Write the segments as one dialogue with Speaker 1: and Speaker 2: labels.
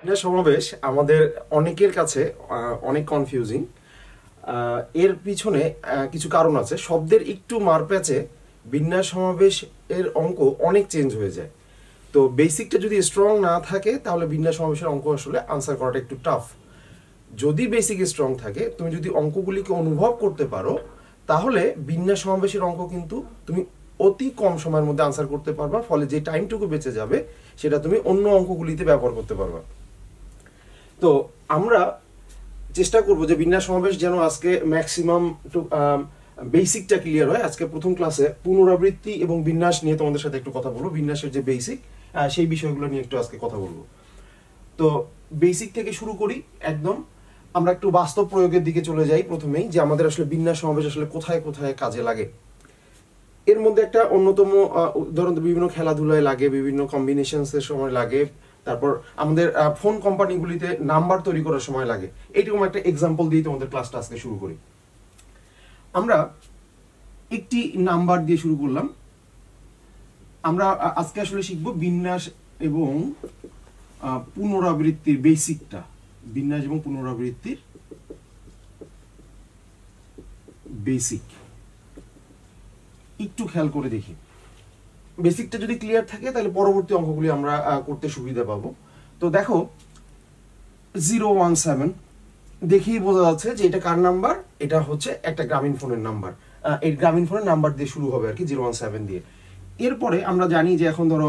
Speaker 1: এটা সমাবেশ আমাদের অনেকের কাছে অনেক কনফিউজিং। এর পিছনে কিছু কারণ আছে। শব্দের একটু মারপ্যাচে বিন্যাস সমাবেশ এর অঙ্ক অনেক চেঞ্জ হয়ে যায়। তো বেসিকটা যদি স্ট্রং না থাকে তাহলে বিন্যাস সমাবেশের অঙ্ক আসলে আনসার করাটা একটু টাফ। যদি বেসিক স্ট্রং থাকে, তুমি যদি অঙ্কগুলিকে অনুভব করতে পারো, তাহলে বিন্যাস সমাবেশের অঙ্ক কিন্তু তুমি অতি কম সময়ের মধ্যে আনসার করতে পারবা। ফলে যে টাইমটুকু বেঁচে যাবে সেটা তুমি অন্য অঙ্কগুলিতে ব্যবহার করতে পারবা। তো আমরা চেষ্টা করব যে বিন্যাস সমাবেশ যেন আজকে ম্যাক্সিমাম বেসিকটা ক্লিয়ার হয়। আজকে প্রথম ক্লাসে পুনরাবৃত্তি এবং বিন্যাস নিয়ে তোমাদের সাথে একটু কথা বলবো। বিন্যাসের যে বেসিক সেই বিষয়গুলো নিয়ে একটু আজকে কথা বলবো। তো বেসিক থেকে শুরু করি একদম। আমরা একটু বাস্তব প্রয়োগের দিকে চলে যাই প্রথমেই, যে আমাদের আসলে বিন্যাস সমাবেশ আসলে কোথায় কোথায় কাজে লাগে। এর মধ্যে একটা অন্যতম উদাহরণ, বিভিন্ন খেলাধুলায় লাগে, বিভিন্ন কম্বিনেশনসের সময় লাগে, তারপর আমাদের ফোন কোম্পানিগুলিতে নাম্বার তৈরি করার সময় লাগে। এইরকম একটা এক্সাম্পল দিয়ে তোমাদের ক্লাসটা আজকে শুরু করি। আমরা একটি নাম্বার দিয়ে শুরু করলাম। আমরা আজকে আসলে শিখব বিন্যাস এবং পুনরাবৃত্তির বেসিকটা। বিন্যাস এবং পুনরাবৃত্তির বেসিক একটু খেয়াল করে দেখি। বেসিকটা যদি ক্লিয়ার থাকে তাহলে পরবর্তী অঙ্কগুলি আমরা করতে সুবিধা পাবো। তো দেখো 017 দেখেই বোঝা যাচ্ছে যে এটা কার নাম্বার। এটা হচ্ছে একটা গ্রামীণ ফোনের নাম্বার। এই গ্রামীণ ফোনের নাম্বার দিয়ে শুরু হবে আর কি, 017 দিয়ে। এরপরে আমরা জানি যে এখন ধরো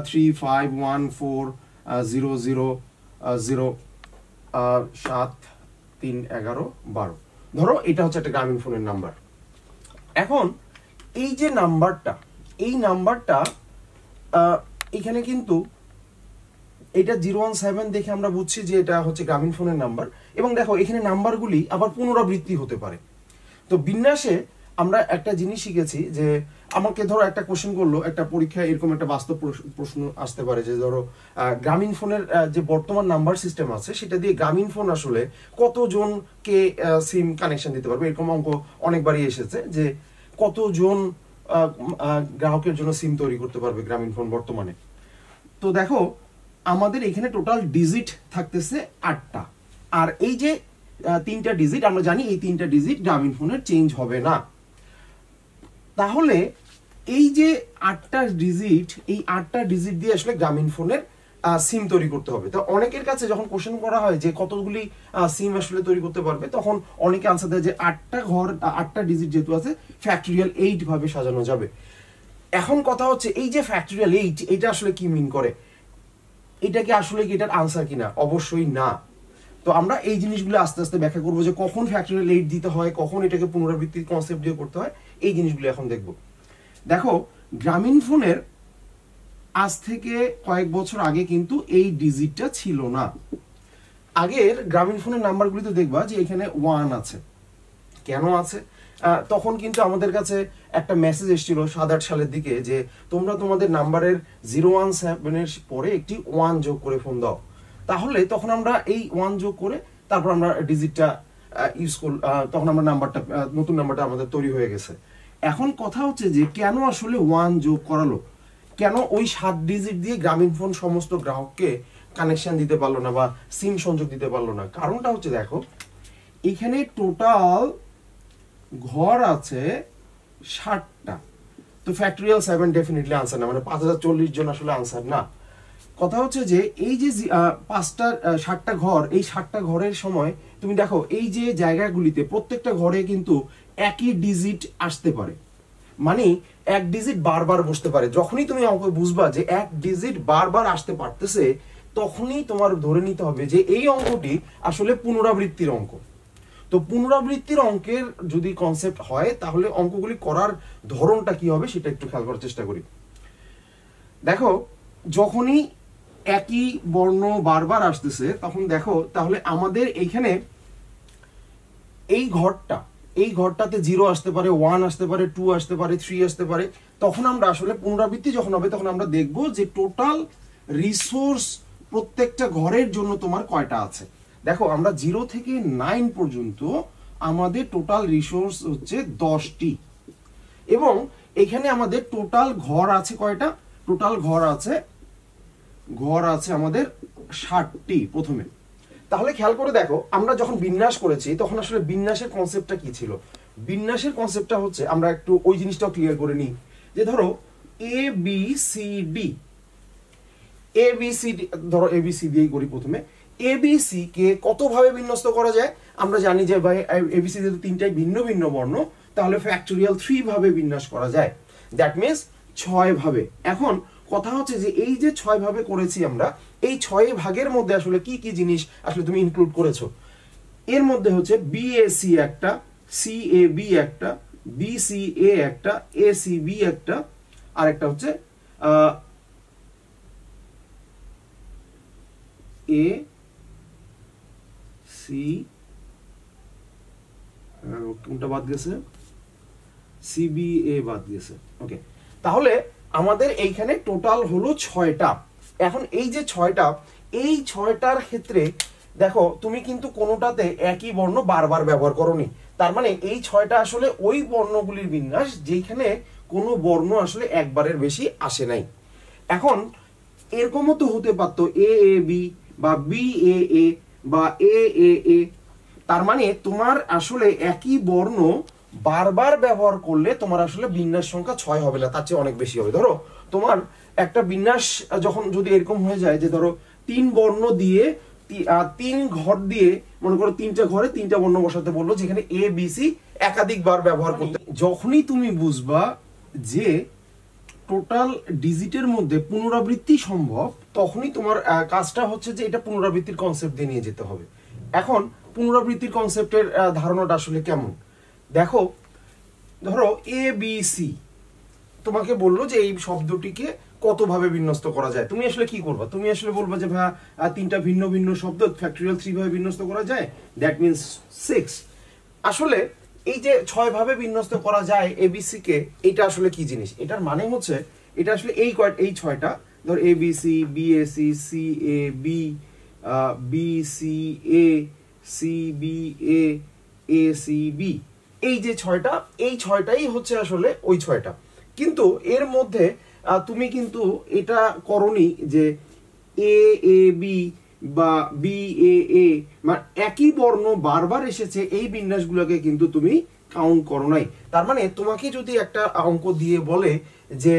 Speaker 1: 351400731112, ধরো এটা হচ্ছে একটা গ্রামীণ ফোনের নাম্বার। এখন এই যে নাম্বারটা, এই নাম্বারটা এখানে কিন্তু এটা 017 দেখে আমরা বুঝছি যে এটা হচ্ছে গ্রামীণ ফোনের নাম্বার। এবং দেখো এখানে নাম্বারগুলি আবার পুনরাবৃত্তি হতে পারে। তো বিন্যাসে আমরা একটা জিনিস শিখেছি যে আমাকে ধরো একটা কোশ্চেন করলো, একটা পরীক্ষায় এরকম একটা বাস্তব প্রশ্ন আসতে পারে যে ধরো গ্রামীণ ফোনের যে বর্তমান নাম্বার সিস্টেম আছে সেটা দিয়ে গ্রামীণ ফোন আসলে কতজনকে সিম কানেকশন দিতে পারবে। এরকম অঙ্ক অনেকবারই এসেছে যে কতজন গ্রাহকের জন্য সিম তৈরি করতে পারবে গ্রামীণ ফোন বর্তমানে। তো দেখো আমাদের এখানে টোটাল ডিজিট থাকতেছে 8টা। আর এই যে 3টা ডিজিট, আমরা জানি এই 3টা ডিজিট গ্রামীণ ফোনের চেঞ্জ হবে না। তাহলে এই যে 8টা ডিজিট, এই 8টা ডিজিট দিয়ে আসলে গ্রামীণ ফোনের সিম তৈরি করতে হবে। তো অনেকের কাছে যখন কোশ্চেন করা হয় যে কতগুলি সিম আসলে তৈরি করতে পারবে, তখন অনেকে আনসার দেয় যে 8টা ডিজিট যেহেতু আছে ফ্যাক্টরিয়াল 8 ভাবে সাজানো যাবে। এখন কথা হচ্ছে এই যে ফ্যাক্টরিয়াল 8 এটা আসলে কি মিন করে, এটা কি আসলে কি এটার আনসার কিনা? অবশ্যই না। তো আমরা এই জিনিসগুলো আস্তে আস্তে ব্যাখ্যা করবো যে কখন ফ্যাক্টরিয়াল 8 দিতে হয়, কখন এটাকে পুনরাবৃত্তির কনসেপ্ট দিয়ে করতে হয়, এই জিনিসগুলো এখন দেখবো। দেখো গ্রামীণ ফোনের আজ থেকে কয়েক বছর আগে কিন্তু এই ডিজিটটা ছিল না। আগের গ্রামীণ ফোনের নাম্বারগুলিতে দেখবা যে এখানে 1 আছে। কেন আছে? তখন কিন্তু আমাদের কাছে একটা মেসেজ এসেছিল 7-8 সালের দিকে যে তোমরা তোমাদের নাম্বারের 017 এর পরে একটি 1 যোগ করে ফোন দাও। তাহলে তখন আমরা এই 1 যোগ করে তারপর আমরা ডিজিটটা ইউজ কর, তখন আমরা নাম্বারটা, নতুন নাম্বারটা আমাদের তৈরি হয়ে গেছে। এখন কথা হচ্ছে যে কেন আসলে 1 যোগ করালো, কেন ওই 7 ডিজিট দিয়ে গ্রামীণ ফোন সমস্ত গ্রাহককে কানেকশন দিতে পারলো না বা সিম সংযোগ দিতে পারলো না? কারণটা হচ্ছে দেখো এখানে টোটাল ঘর আছে 60টা। তো ফ্যাক্টরিয়াল 7 ডেফিনেটলি আনসার না, মানে 5040 জন আসলে আনসার না। কথা হচ্ছে যে এই যে 60টা ঘর, এই 60টা ঘরের সময় তুমি দেখো এই যে জায়গাগুলিতে প্রত্যেকটা ঘরে কিন্তু একই ডিজিট আসতে পারে, মানে এক ডিজিট বারবার বসতে পারে। যখনই তুমি অঙ্ক বুঝবা যে এক ডিজিট বারবার আসতে পারতেছে, তখনই তোমার ধরে নিতে হবে যে এই অঙ্কটি আসলে পুনরাবৃত্তির অঙ্ক। তো পুনরাবৃত্তির অঙ্কের যদি কনসেপ্ট হয় তাহলে অঙ্কগুলি করার ধরনটা কি হবে সেটা একটু খেয়াল করার চেষ্টা করি। দেখো যখনই একই বর্ণ বারবার আসতেছে তখন দেখো তাহলে আমাদের এইখানে এই ঘরটাতে 0 আসতে পারে, 1 আসতে পারে, 2 আসতে পারে, 3 আসতে পারে। তখন আমরা আসলে পুনরাবৃত্তি যখন হবে তখন আমরা দেখব যে টোটাল রিসোর্স প্রত্যেকটা ঘরের জন্য তোমার কয়টা আছে। দেখো আমরা 0 থেকে 9 পর্যন্ত আমাদের টোটাল রিসোর্স হচ্ছে 10টি। এবং এখানে আমাদের টোটাল ঘর আছে কয়টা? টোটাল ঘর আছে আমাদের 60টি প্রথমে। তাহলে খেয়াল করে দেখো, আমরা যখন বিন্যাস করেছি তখন আসলে বিন্যাসের কনসেপ্টটা কি ছিল? বিন্যাসের কনসেপ্টটা হচ্ছে, আমরা একটু ওই জিনিসটাও ক্লিয়ার করে নিই, যে ধরো A B C D, A B C D, ধরো এ বি সি দিয়েই করি প্রথমে। এ বি সি কে কতভাবে বিন্যস্ত করা যায়? আমরা জানি যে ভাই এ বি সি যেহেতু তিনটাই ভিন্ন ভিন্ন বর্ণ, তাহলে ফ্যাক্টোরিয়াল 3 ভাবে বিন্যাস করা যায়, দ্যাট মিনস 6 ভাবে। এখন কথা হচ্ছে যে এই যে 6 ভাবে করেছি আমরা, এই 6 ভাগের মধ্যে আসলে কি কি জিনিস আসলে তুমি ইনক্লুড করেছো? এর মধ্যে হচ্ছে বি এ সি একটা, সি এ বি একটা, বি সি এ একটা, এ সি বি একটা, আর একটা হচ্ছে এ সি, কোনটা বাদ গেছে? সিবিএ বাদ গেছে। ওকে, তাহলে আমাদের এইখানে টোটাল হলো 6টা। এখন এই যে 6টা, এই 6টার ক্ষেত্রে দেখো তুমি কিন্তু কোনোটাতে একই বর্ণ বারবার ব্যবহার করোনি। তার মানে এই 6টা আসলে ওই বর্ণগুলির বিন্যাস যেখানে কোনো বর্ণ আসলে একবারের বেশি আসে নাই। এখন এরকমও তো হতে পারতো এ এ বি বা বি এ এ বা এ এ এ। তার মানে তোমার আসলে একই বর্ণ বারবার ব্যবহার করলে তোমার আসলে বিন্যাস সংখ্যা 6 হবে না, তার চেয়ে অনেক বেশি হবে। ধরো তোমার একটা বিন্যাস যখন যদি এরকম হয়ে যায় যে ধরো 3 বর্ণ দিয়ে 3 ঘর দিয়ে, মনে করো 3টা ঘরে 3টা বর্ণ বসাতে বললো, যেখানে এ বি সি একাধিকবার ব্যবহার করতে, যখনই তুমি বুঝবা যে টোটাল ডিজিটের মধ্যে পুনরাবৃত্তি সম্ভব, তখনই তোমার কাজটা হচ্ছে যে এটা পুনরাবৃত্তির কনসেপ্ট দিয়ে নিয়ে যেতে হবে। এখন পুনরাবৃত্তির কনসেপ্টের ধারণাটা আসলে কেমন দেখো, ধরো এ বি সি তোমাকে বললো যে এই শব্দটিকে কতভাবে বিন্যস্ত করা যায়, তুমি আসলে কি করবা? তুমি আসলে বলবা যে ভাই 3টা ভিন্ন ভিন্ন শব্দ ফ্যাক্টোরিয়াল 3 ভাবে বিন্যস্ত করা যায়, দ্যাট মিনস 6। আসলে এই যে 6 ভাবে বিন্যস্ত করা যায় এবিসি কে, এটা আসলে কি জিনিস? এটার মানে হচ্ছে এটা আসলে এই 6টা, ধর A B C, B A C, C A B, B C A, C B A, A C B, এই যে 6টা, এই 6টাই হচ্ছে আসলে ওই 6টা। কিন্তু এর মধ্যে তুমি কিন্তু এটা করনি যে এ এ বি বা বি এ এ, মানে একই বর্ণ বারবার এসেছে এই বিন্যাসগুলোকে কিন্তু তুমি কাউন্ট করো নাই। তার মানে তোমাকে যদি একটা অঙ্ক দিয়ে বলে যে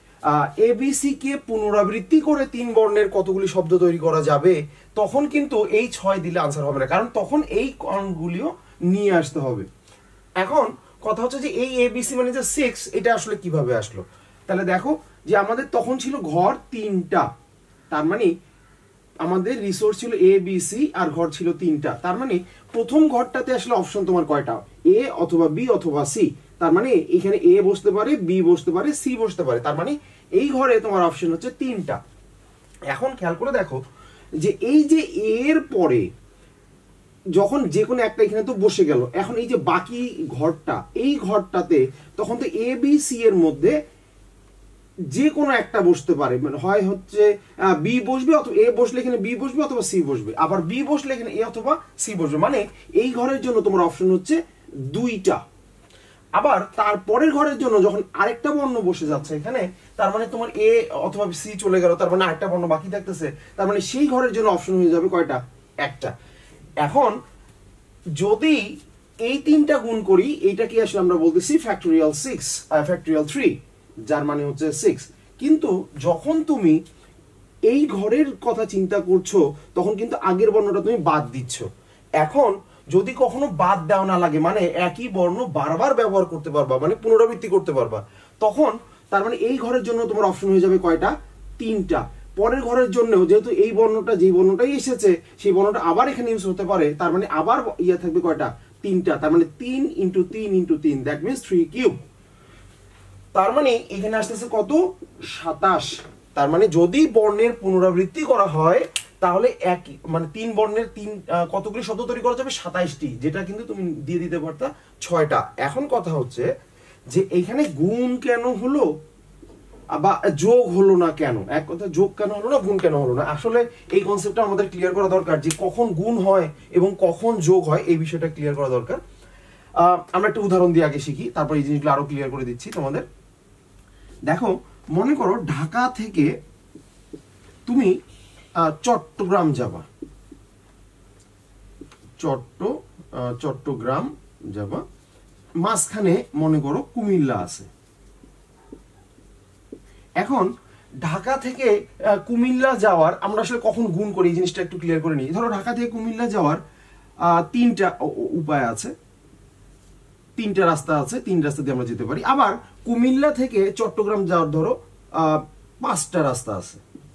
Speaker 1: এবিসি কে পুনরাবৃত্তি করে 3 বর্ণের কতগুলি শব্দ তৈরি করা যাবে, তখন কিন্তু এই 6 দিলে আনসার হবে না, কারণ তখন এই কাউন্টগুলিও নিয়ে আসতে হবে। এখন কথা হচ্ছে যে এই এবিসি মানে যে 6, এটা আসলে কিভাবে আসলো? তাহলে দেখো যে আমাদের তখন ছিল ঘর 3টা, তার মানে আমাদের রিসোর্স ছিল এ বি সি আর ঘর ছিল 3টা। তার মানে প্রথম ঘরটাতে আসলে অপশন তোমার কয়টা? এ অথবা বি অথবা সি। তার মানে এখানে এ বসতে পারে, বি বসতে পারে, সি বসতে পারে। তার মানে এই ঘরে তোমার অপশন হচ্ছে 3টা। এখন খেয়াল করে দেখো যে এই যে এর পরে যখন যে কোনো একটা এখানে তো বসে গেল, এখন এই যে বাকি ঘরটা, এই ঘরটাতে তখন তো এ বি সি এর মধ্যে যে কোনো একটা বসতে পারে, মানে হয় হচ্ছে বি বসবে, অথবা এ বসলে এখানে বি বসবে অথবা সি বসবে, আবার বি বসলে এখানে এ অথবা সি বসবে। মানে এই ঘরের জন্য তোমার অপশন হচ্ছে 2টা। আবার তারপরের ঘরের জন্য যখন আরেকটা বর্ণ বসে যাচ্ছে এখানে, তার মানে তোমার এ অথবা সি চলে গেল, তার মানে আরেকটা বর্ণ বাকি থাকতেছে, তার মানে সেই ঘরের জন্য অপশন হয়ে যাবে কয়টা? একটা। এখন যদি এই 3টা গুণ করি, এইটাকে আসলে আমরা বলতেছি ফ্যাক্টোরিয়াল 6, ফ্যাক্টোরিয়াল 3, যার মানে হচ্ছে 6। কিন্তু যখন তুমি এই ঘরের কথা চিন্তা করছো, তখন কিন্তু আগের বর্ণটা তুমি বাদ দিচ্ছ। এখন যদি কখনো বাদ দেওয়া না লাগে, মানে একই বর্ণ বারবার ব্যবহার করতে পারবা, মানে পুনরাবৃত্তি করতে পারবা, তখন তার মানে এই ঘরের জন্য তোমার অপশন হয়ে যাবে কয়টা? 3টা। পরের ঘরের জন্য যেহেতু এই বর্ণটা যেই বর্ণটাই এসেছে সেই বর্ণটা আবার এখানে ইউজ হতে পারে, তার মানে আবার ইয়ে থাকবে কয়টা? 3টা। তার মানে 3 × 3 × 3, দ্যাট মিনস 3 কিউব। তার মানে এখানে আসতেছে কত? 27। তার মানে যদি বর্ণের পুনরাবৃত্তি করা হয় তাহলে একই মানে 3 বর্ণের 3 কতগুলি শব্দ তৈরি করা যাবে? 27টি, যেটা কিন্তু তুমি দিয়ে দিতে পারতা 6টা। এখন কথা হচ্ছে যে এখানে গুণ কেন হলো বা যোগ হলো না কেন? এক কথা, যোগ কেন হলো না, গুণ কেন হলো না? আসলে এই কনসেপ্টটা আমাদের ক্লিয়ার করা দরকার, যে কখন গুণ হয় এবং কখন যোগ হয়, এই বিষয়টা ক্লিয়ার করা দরকার। আমরা একটা উদাহরণ দিয়ে আগে শিখি, তারপর এই জিনিসগুলো আরো ক্লিয়ার করে দিচ্ছি তোমাদের। দেখো, মনে করো ঢাকা থেকে তুমি চট্টগ্রাম যাবা, চট্টগ্রাম যাবা, মাঝখানে মনে করো কুমিল্লা আছে। এখন ঢাকা থেকে কুমিল্লা যাওয়ার আমরা আসলে কখন গুণ করি এই জিনিসটা একটু ক্লিয়ার করে নিই। ধরো ঢাকা থেকে কুমিল্লা যাওয়ার 3টা উপায় আছে, 3টা রাস্তা আছে, 3 রাস্তা দিয়ে আমরা যেতে পারি। আবার কুমিল্লা থেকে চট্টগ্রাম যাওয়ার ধরো 5টা রাস্তা আছে,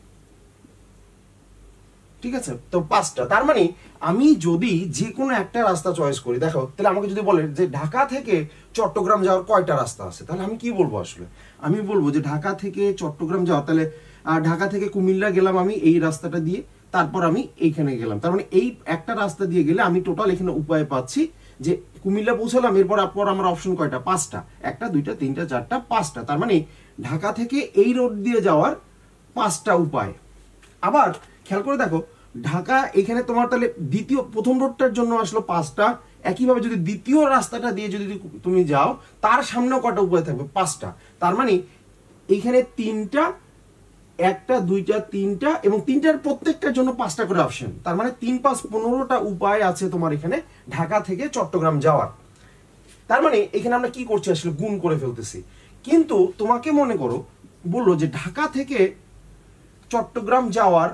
Speaker 1: ঠিক আছে? তো 5টা, তার মানে আমি যদি যে কোনো একটা রাস্তা চয়েস করি, দেখো তাহলে আমাকে যদি বলে যে ঢাকা থেকে চট্টগ্রাম যাওয়ার কয়টা রাস্তা আছে, তাহলে আমি কি বলবো? আসলে আমি বলবো যে ঢাকা থেকে চট্টগ্রাম যাওয়ার, তাহলে ঢাকা থেকে কুমিল্লা গেলাম আমি এই রাস্তাটা দিয়ে, তারপর আমি এইখানে গেলাম, তার মানে এই একটা রাস্তা দিয়ে গেলে আমি টোটাল এখানে উপায় পাচ্ছি যে কুমিল্লা পৌঁছালাম, এরপর আমার অপশন কয়টা? 5টা, 1টা 2টা 3টা 4টা 5টা, তার মানে ঢাকা থেকে এই রোড দিয়ে যাওয়ার 5টা উপায়। আবার খেয়াল করে দেখো ঢাকা এখানে তোমার তাহলে প্রথম রোডটার জন্য আসলো 5টা, একইভাবে যদি দ্বিতীয় রাস্তাটা দিয়ে যদি তুমি যাও তার সামনেও কটা উপায় থাকবে? 5টা, তার মানে এইখানে 3টা, 1টা 2টা 3টা, এবং 3টার প্রত্যেকটার জন্য 5টা করে অপশন, তার মানে 3 5 15টা উপায় আছে তোমার এখানে ঢাকা থেকে চট্টগ্রাম যাওয়ার। তার মানে এখানে আমরা কি করছি? আসলে গুণ করে ফেলতেছি। কিন্তু তোমাকে মনে করো বললো যে ঢাকা থেকে চট্টগ্রাম যাওয়ার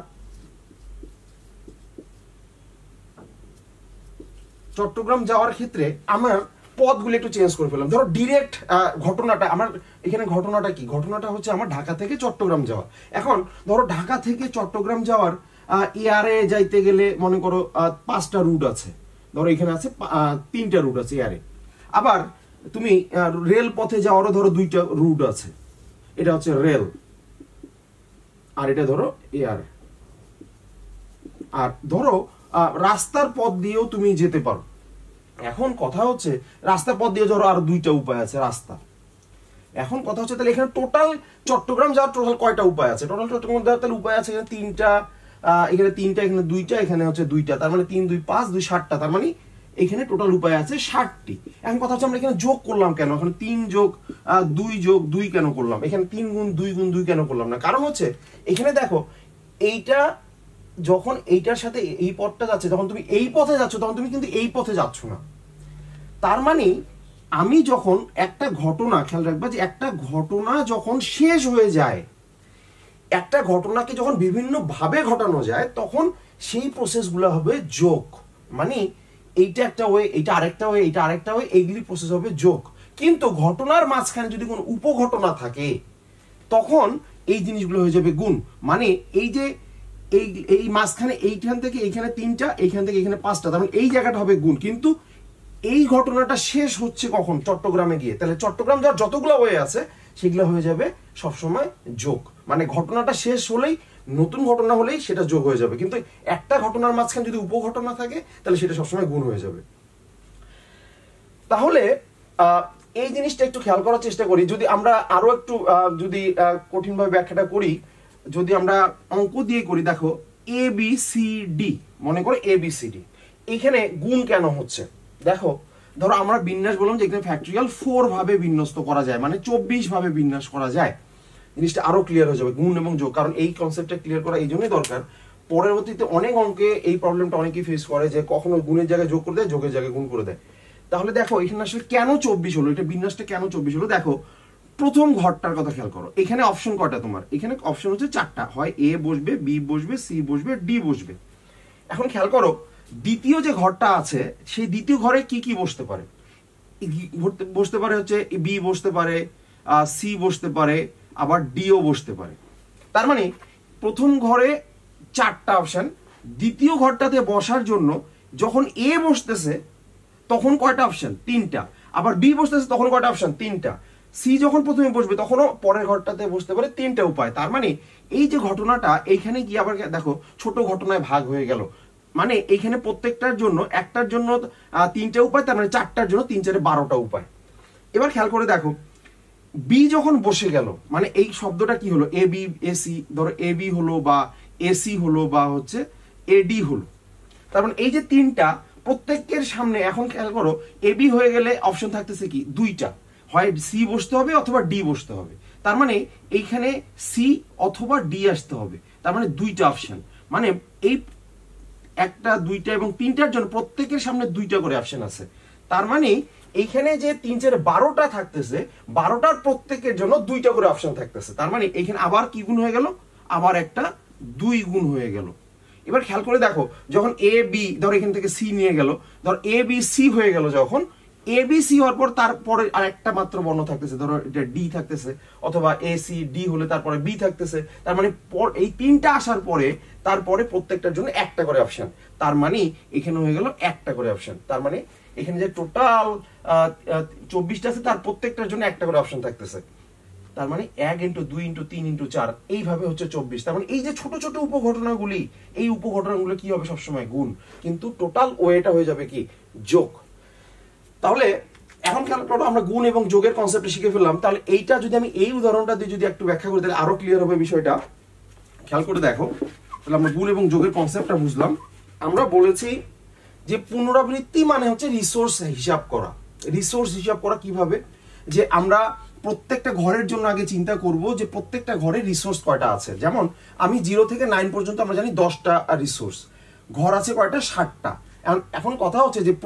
Speaker 1: ক্ষেত্রে আমার পথগুলো একটু চেঞ্জ করে ফেললাম। ধরো ডিরেক্ট ঘটনাটা আমার এখানে, ঘটনাটা কি? ঘটনাটা হচ্ছে আমার ঢাকা থেকে চট্টগ্রাম যাওয়া। এখন ধরো ঢাকা থেকে চট্টগ্রাম যাওয়ার এয়ারে যাইতে গেলে মনে করো 5টা রুট আছে, ধরো এখানে আছে 3টা রুট আছে এয়ারে। আবার তুমি রেল পথে যাওয়ারও ধরো 2টা রুট আছে, এটা হচ্ছে রেল, আর এটা ধরো এয়ার। আর ধরো রাস্তার পথ দিয়েও তুমি যেতে পারো। এখন কথা হচ্ছে রাস্তার পথ দিয়ে ধরো আর 2টা উপায় আছে রাস্তা। এখন কথা হচ্ছে তাহলে এখানে টোটাল চট্টগ্রাম যাওয়ার টোটাল কয়টা উপায় আছে? টোটাল চট্টগ্রাম যাওয়ার তাহলে উপায় আছে এখানে 3টা, এখানে 3টা, এখানে 2টা, এখানে হচ্ছে 2টা, তার মানে 3 2 5 2 7টা, তার মানে এখানে টোটাল উপায় আছে 60টি। এখন কথা হচ্ছে আমরা এখানে যোগ করলাম কেন? এখানে 3 যোগ 2 কেন করলাম? এখানে 3 গুণ 2 কেন করলাম না? কারণ হচ্ছে এখানে দেখো এইটা যখন এইটার সাথে এই পথটা যাচ্ছে, যখন তুমি এই পথে যাচ্ছ তখন তুমি কিন্তু এই পথে যাচ্ছ না। তার মানে আমি যখন একটা ঘটনা, খেয়াল রাখবা যে একটা ঘটনা যখন শেষ হয়ে যায়, একটা ঘটনাকে যখন বিভিন্ন ভাবে ঘটানো যায় তখন সেই প্রসেসগুলো হবে যোগ। মানে এইটা একটা ওয়ে, এইটা আরেকটা ওয়ে, এইটা আরেকটা ওয়ে, এইগুলি প্রসেস হবে যোগ। কিন্তু ঘটনার মাঝখানে যদি কোনো উপঘটনা থাকে তখন এই জিনিসগুলো হয়ে যাবে গুণ। মানে এই যে এই মাঝখানে এইখান থেকে এইখানে 3টা, এইখান থেকে এখানে 5টা, তার মানে এই জায়গাটা হবে গুণ। কিন্তু এই ঘটনাটা শেষ হচ্ছে কখন? চট্টগ্রামে গিয়ে। তাহলে চট্টগ্রাম যাওয়ার যতগুলো ওয়ে আছে সেগুলো হয়ে যাবে সবসময় যোগ। মানে ঘটনাটা শেষ হলেই, নতুন ঘটনা হলেই সেটা যোগ হয়ে যাবে। কিন্তু একটা ঘটনার মাঝখানে যদি উপঘটনা থাকে তাহলে সেটা সবসময় গুণ হয়ে যাবে। তাহলে এই জিনিসটা একটু খেয়াল করার চেষ্টা করি। যদি আমরা আরো একটু যদি কঠিনভাবে ব্যাখ্যাটা করি, যদি আমরা অঙ্ক দিয়ে করি, দেখো ABCD, মনে করো ABCD, এখানে গুণ কেন হচ্ছে? দেখো ধরো আমরা বিন্যাস বললাম যে এখানে ফ্যাক্টরিয়াল 4 ভাবে বিন্যস্ত করা যায়, মানে 24 ভাবে বিন্যাস করা যায়। জিনিসটা আরো ক্লিয়ার হয়ে যাবে গুণ এবং যোগ, কারণ এই কনসেপ্টটা ক্লিয়ার করা এই জন্যই দরকার। পরবর্তীতে অনেক অঙ্কে এই প্রবলেমটা অনেকেই ফেস করে যে কখনো গুণের জায়গায় যোগ করে দেয়, যোগের জায়গায় গুণ করে দেয়। তাহলে দেখো এখানে আসলে কেন 24 হলো, এটা বিন্যাসটা কেন 24 হলো? দেখো প্রথম ঘরটার কথা খেয়াল করো, এখানে অপশন কয়টা তোমার? এখানে অপশন হচ্ছে 4টা, হয় A বসবে, B বসবে, C বসবে, D বসবে। এখন খেয়াল করো দ্বিতীয় যে ঘরটা আছে সেই দ্বিতীয় ঘরে কি কি বসতে পারে? বসতে পারে হচ্ছে B বসতে পারে, C বসতে পারে, আবার D ও বসতে পারে। তার মানে প্রথম ঘরে 4টা অপশন, দ্বিতীয় ঘরটাতে বসার জন্য যখন A বসতেছে তখন কয়টা অপশন? 3টা। আবার B বসতেছে তখন কয়টা অপশন? 3টা। C যখন প্রথমে বসবে তখনও পরের ঘরটাতে বসতে পারে, 3টা উপায়। তার মানে এই যে ঘটনাটা এইখানে গিয়ে আবার দেখো ছোট ঘটনায় ভাগ হয়ে গেল। মানে এইখানে প্রত্যেকটার জন্য, একটার জন্য 3টা উপায়, তার মানে 4টার জন্য 3 4 12টা উপায়। এবার খেয়াল করে দেখো B যখন বসে গেল, মানে এই শব্দটা কি হলো? AB AC, ধরো AB হলো বা AC হলো বা হচ্ছে AD হলো। তার মানে এই যে 3টা প্রত্যেকের সামনে, এখন খেয়াল করো AB হয়ে গেলে অপশন থাকতেছে কি? 2টা, হয় C বসতে হবে অথবা D বসতে হবে। তার মানে এইখানে C অথবা D আসতে হবে, তার মানে 2টা অপশন। মানে এই একটা, দুইটা এবং তিনটার জন্য প্রত্যেকের সামনে দুইটা করে অপশন আছে। তার মানে এইখানে যে 3 4 12টা থাকতেছে, 12টার প্রত্যেকের জন্য দুইটা করে অপশন থাকতেছে। তার মানে এখানে আবার কি গুণ হয়ে গেল, আবার একটা 2 গুণ হয়ে গেল। এবার খেয়াল করে দেখো, যখন এ বি, ধর এখান থেকে সি নিয়ে গেল, ধর এ বি সি হয়ে গেল, যখন এ বি সি হওয়ার পর তারপরে আর একটা মাত্র বর্ণ থাকতেছে, ধরো এটা ডি থাকতেছে, অথবা এ সি ডি হলে তারপরে বি থাকতেছে। তার মানে এই তিনটা আসার পরে তারপরে প্রত্যেকটার জন্য একটা করে অপশন। তার মানে এখানে হয়ে গেল একটা করে অপশন। তার মানে এখানে যে টোটাল 24টা আছে তার প্রত্যেকটার জন্য একটা করে অপশন থাকতেছে। তার মানে 1 × 2 × 3 × 4 এইভাবে হচ্ছে 24। তার মানে এই যে ছোট ছোট উপঘটনাগুলি, এই উপঘটনাগুলো কি হবে সবসময় গুণ, কিন্তু টোটাল ওয়েটা হয়ে যাবে কি যোগ। তাহলে এখন খেয়াল করো, আমরা গুণ এবং যোগের কনসেপ্টটা শিখে ফেললাম। তাহলে এইটা যদি আমি এই উদাহরণটা দিয়ে যদি একটু ব্যাখ্যা করি তাহলে আরো ক্লিয়ার হবে বিষয়টা। খেয়াল করে দেখো, তাহলে আমরা গুণ এবং যোগের কনসেপ্টটা বুঝলাম। আমরা বলেছি যে পুনরাবৃত্তি মানে হচ্ছে রিসোর্স হিসাব করা। রিসোর্স হিসাব করা কিভাবে, যে আমরা প্রত্যেকটা ঘরের জন্য আগে চিন্তা করব যে প্রত্যেকটা ঘরে রিসোর্স কয়টা আছে। যেমন আমি 0 থেকে 9 পর্যন্ত আমরা জানি 10টা রিসোর্স, ঘর আছে কয়টা 60টা। এখন কথা হচ্ছে যে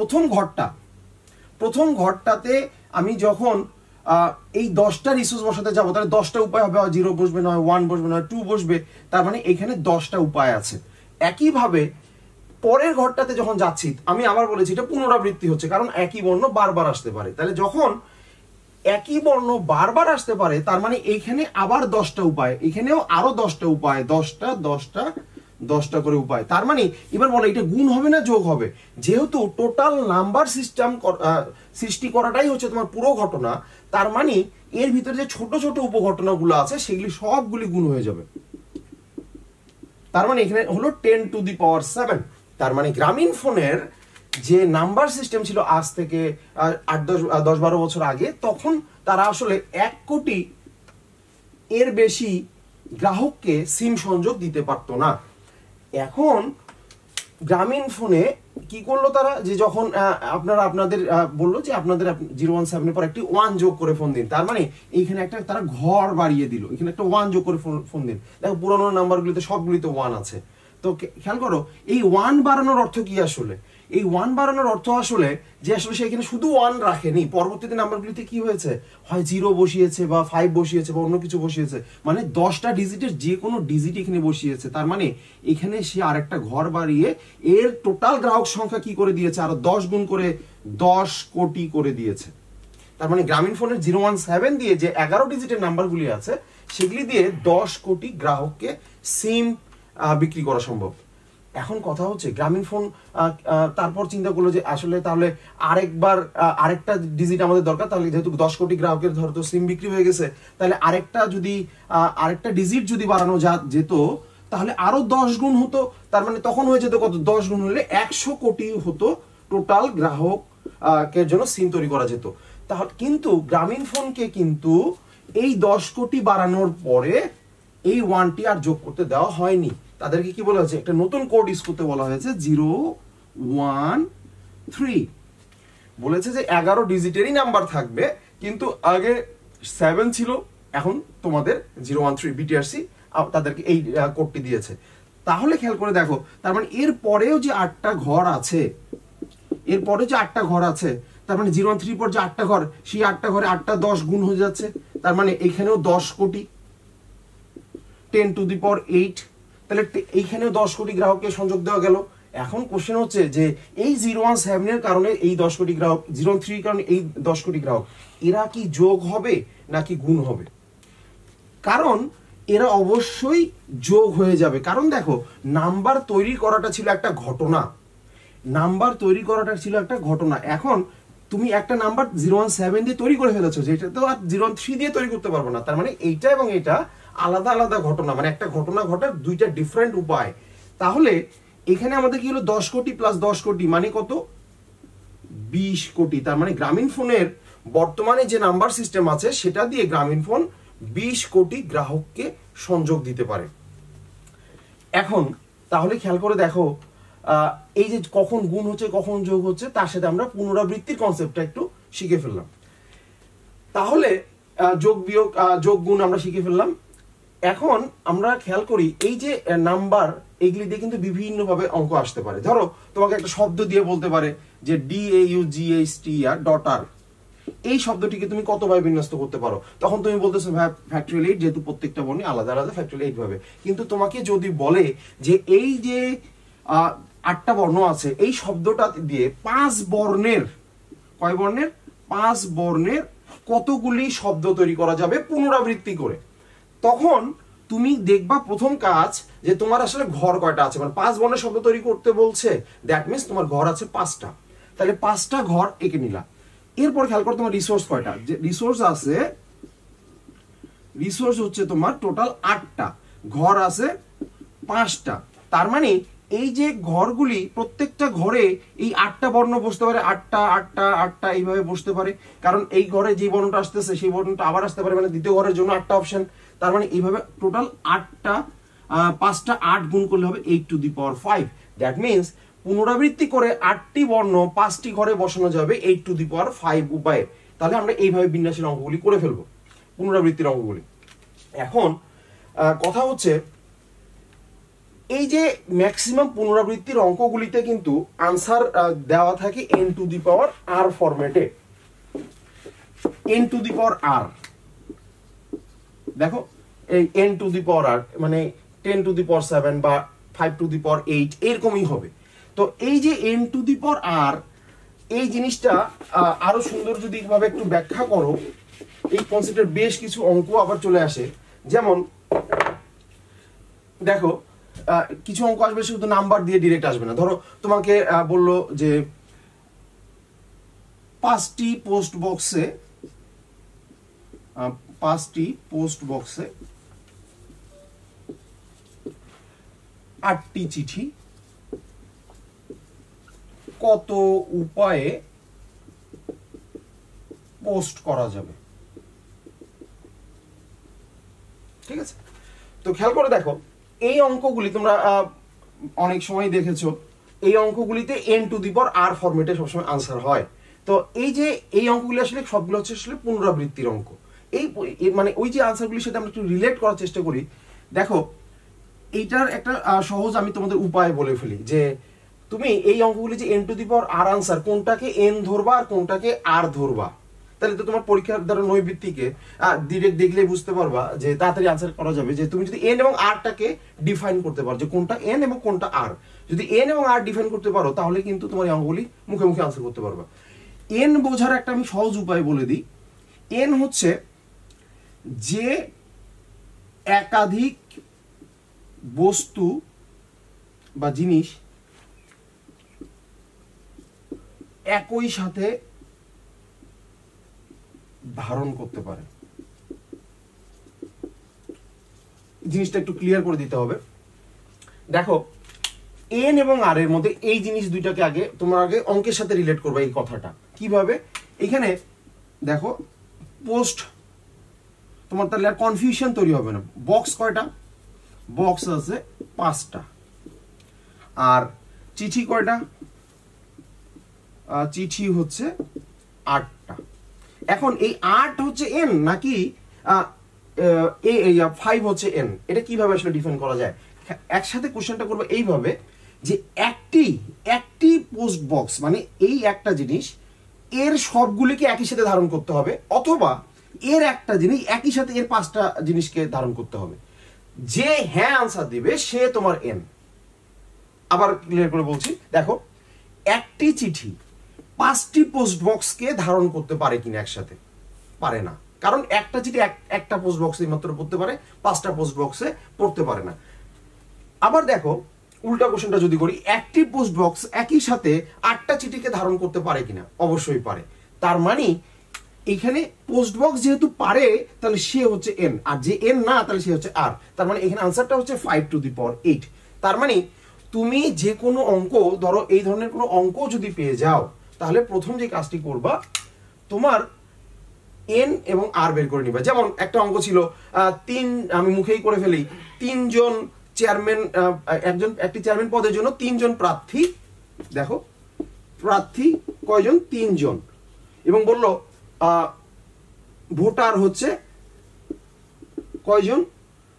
Speaker 1: প্রথম ঘরটাতে আমি যখন এই 10টা রিসোর্স বসাতে যাবো, তাহলে 10টা উপায় হবে, 0 বসবে, নয় 1 বসবে, নয় 2 বসবে। তার মানে এখানে 10টা উপায় আছে। একইভাবে পরের ঘরটাতে যখন যাচ্ছি, আমি আবার বলেছি এটা পুনরাবৃত্তি হচ্ছে, কারণ একই বর্ণ বারবার আসতে পারে। তাহলে যখন একই বর্ণ বারবার আসতে পারে, তার মানে এইখানে আবার 10টা উপায়, এখানেও আরো 10টা উপায়, 10টা করে উপায়। তার মানে এবার বলো এটা গুণ হবে না যোগ হবে? যেহেতু টোটাল নাম্বার সিস্টেম সৃষ্টি করাটাই হচ্ছে তোমার পুরো ঘটনা, তার মানে এর ভিতরে যে ছোট ছোট উপঘটনাগুলো আছে সেগুলি সবগুলি গুণ হয়ে যাবে। তার মানে এখানে হলো 10⁻⁷। তার মানে গ্রামীণ ফোনের যে নাম্বার সিস্টেম ছিল আজ থেকে 10-12 বছর আগে, তখন তারা আসলে 1 কোটি এর বেশি গ্রাহককে সিম সংযোগ দিতে পারতো না। এখন গ্রামীণ ফোনে কি করলো তারা, যে যখন আপনাদের বললো যে আপনাদের 017 এর পর একটি 1 যোগ করে ফোন দিন, তার মানে এইখানে একটা তারা ঘর বাড়িয়ে দিল, এখানে একটা 1 যোগ করে ফোন দিন। দেখো পুরোনো নাম্বারগুলিতে সবগুলিতে 1 আছে। তো খেয়াল করো এই 1 বাড়ানোর অর্থ কি আসলে? এই 1 বাড়ানোর অর্থ আসলে যে আসলে সেখানে শুধু 1 রাখেনি, পরবর্তীতে নাম্বারগুলিতে কি হয়েছে, হয় 0 বসিয়েছে বা 5 বসিয়েছে বা অন্য কিছু বসিয়েছে, মানে 10টা ডিজিটের যে কোনো ডিজিট এখানে বসিয়েছে। তার মানে এখানে সে আরেকটা ঘর বাড়িয়ে এর টোটাল গ্রাহক সংখ্যা কি করে দিয়েছে, আরো 10 গুণ করে 10 কোটি করে দিয়েছে। তার মানে গ্রামীণ ফোনের 017 দিয়ে যে 11 ডিজিটের নাম্বারগুলি আছে সেগুলি দিয়ে 10 কোটি গ্রাহককে সিম বিক্রি করা সম্ভব। এখন কথা হচ্ছে গ্রামীণ ফোন তারপর চিন্তা করলো যে আসলে তাহলে আরেকটা ডিজিট আমাদের দরকার। তাহলে যেহেতু 10 কোটি গ্রাহকের ধরো সিম বিক্রি হয়ে গেছে, তাহলে আরেকটা ডিজিট যদি বাড়ানো যেত তাহলে আরো 10 গুণ হতো। তার মানে তখন হয়ে যেত কত, 10 গুণ হলে 100 কোটি হতো টোটাল গ্রাহকের জন্য সিম তৈরি করা যেত। তাহলে কিন্তু গ্রামীণ ফোনকে কিন্তু এই 10 কোটি বাড়ানোর পরে এই 1টি আর যোগ করতে দেওয়া হয়নি। তাদেরকে কি বলা হয়েছে, একটা নতুন কোড ইউজ করতে বলা হয়েছে 013। বলেছে যে 11 ডিজিটেরই নাম্বার থাকবে, কিন্তু আগে 7 ছিল, এখন তোমাদের 013 বিটিআরসি তাদেরকে এই কোডটি দিয়েছে। তাহলে খেয়াল করে দেখো, তার মানে এর পরেও যে 8টা ঘর আছে, তার মানে 013 পর যে 8টা ঘর, সেই 8টা ঘরে 8টা 10 গুণ হয়ে যাচ্ছে। তার মানে এখানেও 10 কোটি 10⁸। তাহলে এইখানেও 10 কোটি গ্রাহককে সংযোগ দেওয়া গেল। এখন কোশ্চেন হচ্ছে যে এই 017 এর কারণে এই 10 কোটি গ্রাহক, 013 কারণে এই 10 কোটি গ্রাহক, এরা কি যোগ হবে নাকি গুণ হবে? কারণ এরা অবশ্যই যোগ হয়ে যাবে। কারণ দেখো নাম্বার তৈরি করাটা ছিল একটা ঘটনা। এখন তুমি একটা নাম্বার 017 দিয়ে তৈরি করে ফেলেছো, যেটা তো আর 013 দিয়ে তৈরি করতে পারবো না। তার মানে এইটা এবং এটা আলাদা আলাদা ঘটনা, মানে একটা ঘটনা ঘটার দুইটা ডিফারেন্ট উপায়। তাহলে এখানে আমাদের কি হলো, 10 কোটি প্লাস 10 কোটি মানে কত, 20 কোটি। তার মানে গ্রামীণ ফোনের বর্তমানে যে নাম্বার সিস্টেম আছে সেটা দিয়ে গ্রামীণ ফোন 20 কোটি গ্রাহককে সংযোগ দিতে পারে। এখন তাহলে খেয়াল করে দেখো, এই যে কখন গুণ হচ্ছে কখন যোগ হচ্ছে, তার সাথে আমরা পুনরাবৃত্তির কনসেপ্টটা একটু শিখে ফেললাম। তাহলে যোগ বিয়োগ, যোগ গুণ আমরা শিখে ফেললাম। এখন আমরা খেয়াল করি এই যে নাম্বার, এগুলি দিয়ে কিন্তু বিভিন্ন ভাবে অঙ্ক আসতে পারে। ধরো তোমাকে একটা শব্দ দিয়ে বলতে পারে যে DAUGHTR ডটার, এই শব্দটিকে তুমি কতভাবে বিন্যস্ত করতে পারো, তখন তুমি বলতেছো ফ্যাক্টরিয়াল 8, যেহেতু প্রত্যেকটা বর্ণ আলাদা আলাদা ফ্যাক্টরিয়াল 8 ভাবে। কিন্তু তোমাকে যদি বলে যে এই যে 8টা বর্ণ আছে, এই শব্দটা দিয়ে 5 বর্ণের, কয় বর্ণের, 5 বর্ণের কতগুলি শব্দ তৈরি করা যাবে পুনরাবৃত্তি করে, তখন তুমি দেখবা প্রথম কাজ যে তোমার আসলে ঘর কয়টা আছে। মানে 5 বর্ণের শব্দ তৈরি করতে বলছে, দ্যাট মিনস তোমার ঘর আছে 5টা, তাহলে 5টা ঘর এঁকে নিলা। এরপর খেয়াল করো তোমার রিসোর্স কয়টা, যে রিসোর্স আছে, রিসোর্স হচ্ছে তোমার টোটাল 8টা, ঘর আছে 5টা। তার মানে এই যে ঘরগুলি, প্রত্যেকটা ঘরে এই 8টা বর্ণ বসতে পারে, 8টা 8টা 8টা এইভাবে বসতে পারে, কারণ এই ঘরে যে বর্ণটা আসতেছে সেই বর্ণটা আবার আসতে পারে, মানে দ্বিতীয় ঘরের জন্য 8টা অপশন। তার মানে এইভাবে টোটাল 8টা, 5টা 8 গুণ করলে হবে 8 to the power 5। That means পুনরাবৃত্তি করে 8টি বর্ণ 5টি ঘরে বসানো যাবে 8 টু দি পাওয়ার 5 উপায়ে। তাহলে আমরা এইভাবে বিন্যাসের অঙ্কগুলি করে ফেলবো, পুনরাবৃত্তির অঙ্কগুলি। এখন কথা হচ্ছে এই যে ম্যাক্সিমাম পুনরাবৃত্তির অঙ্কগুলিতে কিন্তু আনসার দেওয়া থাকে n to the power r ফরম্যাটে। n to the power r, দেখো এই n to the power r মানে 10 টু দি পাওয়ার 7 বা 5 টু দি পাওয়ার 8 এরকমই হবে। তো এই যে n to the power r, এই জিনিসটা আরো সুন্দর যদি ভাবে একটু ব্যাখ্যা করো, এই কনসেপ্টের বেশ কিছু অঙ্ক আবার চলে আসে। যেমন দেখো কিছু অঙ্ক আসবে শুধু নাম্বার দিয়ে ডিরেক্ট আসবে না। ধরো তোমাকে বললো যে 5টি পোস্ট বক্সে 8টি চিঠি কত উপায়ে পোস্ট করা যাবে। ঠিক আছে, তো খেয়াল করে দেখো এই অঙ্কগুলি তোমরা অনেক সময় দেখেছো, এই অঙ্কগুলিতে n to the power r ফরম্যাটে সবসময় আনসার হয়। তো এই যে এই অঙ্কগুলি আসলে সবগুলো হচ্ছে আসলে পুনরাবৃত্তির অঙ্ক। এই মানে ওই যে আনসারগুলি সেটা আমরা একটু রিলেট করার চেষ্টা করি। দেখো এইটার একটা সহজ আমি তোমাদের উপায় বলে ফেলি, যে তুমি এই অঙ্কগুলি যে n to the power r answer, কোনটাকে n ধরবা আর কোনটাকে r ধরবা, তাহলে তো তোমার পরীক্ষার দ্বারা নৈবিত্তিকে ডিরেক্ট দেখলে বুঝতে পারবা যে তাড়াতাড়ি আনসার করা যাবে। যে তুমি যদি n এবং r টাকে ডিফাইন করতে পারো যে কোনটা n এবং কোনটা r, যদি n এবং r ডিফাইন করতে পারো তাহলে কিন্তু তোমার এই অঙ্কগুলি মুখে মুখে আনসার করতে পারবা। n বোঝার একটা আমি সহজ উপায় বলে দিই। n হচ্ছে যে একাধিক বস্তু বা জিনিস একই সাথে ধারণ করতে পারে। জিনিসটা একটু ক্লিয়ার করে দিতে হবে। দেখো n এবং r এর মধ্যে এই জিনিস দুইটাকে আগে তোমার আগে অঙ্কের সাথে রিলেট করবে। এই কথাটা কিভাবে, এখানে দেখো পোস্ট, তোমার তাহলে আর কনফিউশন তৈরি হবে না। বক্স কয়টা, বক্স আছে 5টা, আর চিঠি কয়টা, চিঠি হচ্ছে 8টা। এখন এই 8 হচ্ছে n নাকি 5 হচ্ছে n, এটা কিভাবে আসলে ডিফাইন করা যায়? একসাথে কোশ্চেনটা করবো এইভাবে যে একটি পোস্ট বক্স মানে এই একটা জিনিস, এর সবগুলিকে একই সাথে ধারণ করতে হবে, অথবা এর একটা জিনিস একই সাথে এর 5টা জিনিসকে ধারণ করতে হবে। যে হ্যাঁ আনসার দিবে সে তোমার n। আবার ক্লিয়ার করে বলছি, দেখো একটি চিঠি 5টি পোস্ট বক্সকে ধারণ করতে পারে কিনা একসাথে, পারে না, কারণ একটা চিঠি একটা পোস্ট বক্সে মাত্র পড়তে পারে, 5টা পোস্ট বক্সে পড়তে পারে না। আবার দেখো উল্টা কোশ্চেনটা যদি করি, একটি পোস্ট বক্স একই সাথে 8টা চিঠিকে ধারণ করতে পারে কিনা, অবশ্যই পারে। তার মানে এখানে পোস্ট বক্স যেহেতু পারে তাহলে সে হচ্ছে n, আর যে n না তাহলে সে হচ্ছে r। তার মানে এখানে আনসারটা হচ্ছে 5 টু দি পাওয়ার 8। তার মানে তুমি যে কোনো অঙ্ক, ধরো এই ধরনের কোনো অঙ্ক যদি পেয়ে যাও, তাহলে প্রথম যে কাজটি করবা তোমার n এবং r বের করে নিবা। যেমন একটা অঙ্ক ছিল আমি মুখেই করে ফেলি, 3 জন চেয়ারম্যান, একটি চেয়ারম্যান পদের জন্য 3 জন প্রার্থী। দেখো প্রার্থী কয়জন, 3 জন, এবং বললো ভোটার হচ্ছে কয়জন,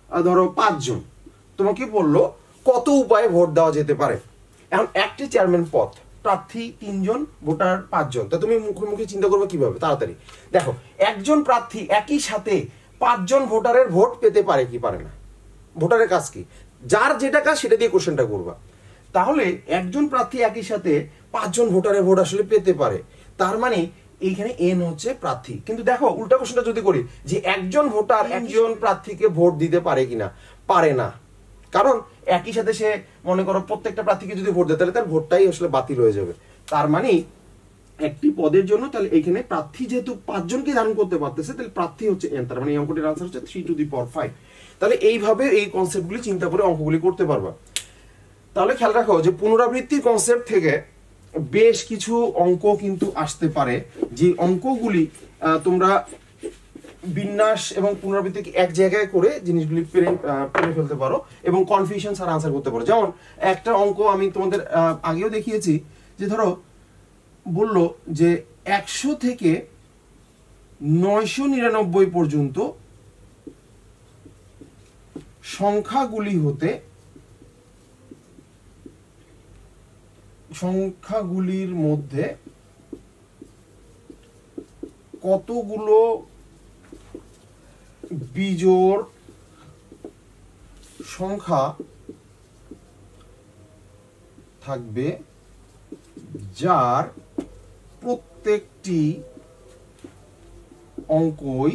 Speaker 1: ধরো 5 জন, তোমাকে বললো কত উপায়ে ভোট দেওয়া যেতে পারে। এখন একটি চেয়ারম্যান পদ, প্রার্থী 3 জন, ভোটার 5 জন, তা তুমি মুখে মুখে চিন্তা করবে কিভাবে তাড়াতাড়ি। দেখো, একজন প্রার্থী একই সাথে 5 জন ভোটারের ভোট পেতে পারে কি পারে না, ভোটারের কাজ কি, যার যেটা কাজ সেটা দিয়ে কোশ্চেনটা করবা। তাহলে একজন প্রার্থী একই সাথে 5 জন ভোটারের ভোট আসলে পেতে পারে, তার মানে এইখানে এন হচ্ছে প্রার্থী। কিন্তু দেখো উল্টা কোশ্চেনটা যদি করি যে একজন ভোটার একজন প্রার্থীকে ভোট দিতে পারে কিনা, পারে না, কারণ একই সাথে সে মনে করো প্রত্যেকটা প্রার্থীকে যদি ভোট দেয় তাহলে তার ভোটটাই আসলে বাতিল হয়ে যাবে। তার মানে একটি পদের জন্য তাহলে এখানে প্রার্থী যেহেতু 5 জনকে ধারণ করতে পারতেছে, তাহলে প্রার্থী হচ্ছে এন, তার মানে এই অঙ্কটির আনসার হচ্ছে 3 টু দি পাওয়ার 5। তাহলে এইভাবে এই কনসেপ্টগুলি চিন্তা করে অঙ্কগুলি করতে পারবা। তাহলে খেয়াল রাখো যে পুনরাবৃত্তির কনসেপ্ট থেকে বেশ কিছু অঙ্ক কিন্তু আসতে পারে, যে অঙ্কগুলি তোমরা বিন্যাস এবং পুনরাবৃত্তি এক জায়গায় করে জিনিসগুলি পেরে ফেলতে পারো এবং কনফিউশন ছাড়া আনসার করতে পারো। যেমন একটা অঙ্ক আমি তোমাদের আগেও দেখিয়েছি, যে ধরো বললো যে 100 থেকে 999 পর্যন্ত সংখ্যাগুলির মধ্যে কতগুলো বিজোড় সংখ্যা থাকবে যার প্রত্যেকটি অঙ্কই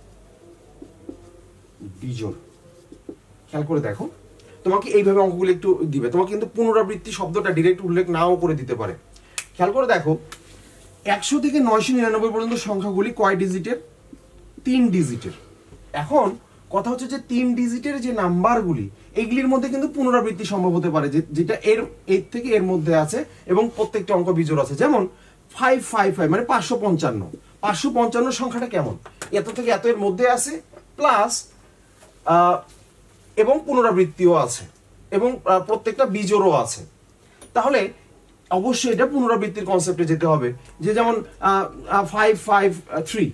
Speaker 1: বিজোড়। খেয়াল করে দেখো, তোমাকে এইভাবে অঙ্কগুলো একটু দিবে, তোমাকে কিন্তু পুনরাবৃত্তি শব্দটা ডিরেক্ট উল্লেখ নাও করে দিতে পারে। খেয়াল করে দেখো, 100 থেকে 999 পর্যন্ত সংখ্যাগুলি কয় ডিজিটের? 3 ডিজিটের। এখন কথা হচ্ছে যে 3 ডিজিটের যে নাম্বারগুলি, এইগুলির মধ্যে কিন্তু পুনরাবৃত্তি সম্ভব হতে পারে, যেটা এর থেকে এর মধ্যে আছে এবং প্রত্যেকটা অঙ্ক বিজোড় আছে। যেমন 555 মানে 555। 555 সংখ্যাটা কেমন? এত থেকে এত এর মধ্যে আছে, প্লাস এবং পুনরাবৃত্তিও আছে এবং প্রত্যেকটা বিজোড়ও আছে। তাহলে অবশ্যই এটা পুনরাবৃত্তির কনসেপ্টে যেতে হবে, যে যেমন 553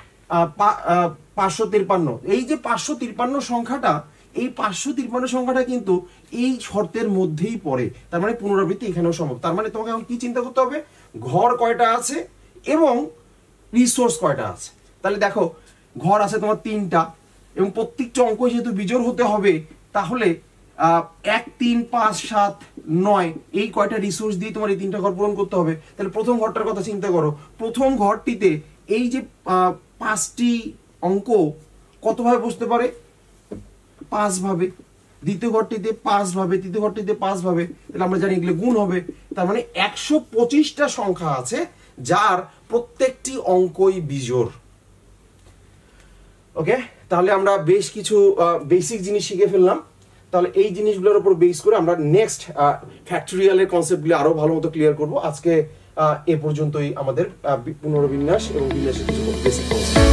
Speaker 1: 553। এই যে 553 সংখ্যাটা, এই 553 সংখ্যাটা কিন্তু এই শর্তের মধ্যেই পড়ে, তার মানে পুনরাবৃত্তি এখানেও সম্ভব। তার মানে তোমাকে এখন কি চিন্তা করতে হবে? ঘর কয়টা আছে এবং রিসোর্স কয়টা আছে। তাহলে দেখো, ঘর আছে তোমার 3টা এবং প্রত্যেকটা অঙ্ক যেহেতু বিজোড় হতে হবে, তাহলে 1 3 5 7 9 এই কয়টা রিসোর্স দিয়ে তোমার এই 3টা ঘর পূরণ করতে হবে। তাহলে প্রথম ঘরটার কথা চিন্তা করো, প্রথম ঘরটিতে এই যে 5টি অঙ্ক কতভাবে বসতে পারে? 5 ভাবে। দ্বিতীয় ঘরটিতে 5 ভাবে, তৃতীয় ঘরটিতে 5 ভাবে, তাহলে আমরা জানি এগুলো গুণ হবে। তার মানে 125টা সংখ্যা আছে যার প্রত্যেকটি অঙ্কই বিজোড়। ওকে, তাহলে আমরা বেশ কিছু বেসিক জিনিস শিখে ফেললাম। তাহলে এই জিনিসগুলোর উপর বেস করে আমরা নেক্সট ফ্যাক্টরিয়ালের কনসেপ্টগুলো আরো ভালো মতো ক্লিয়ার করব। আজকে এ পর্যন্তই আমাদের পুনর্বিন্যাস এবং বিন্যাসের কিছু বেসিক কনসেপ্ট।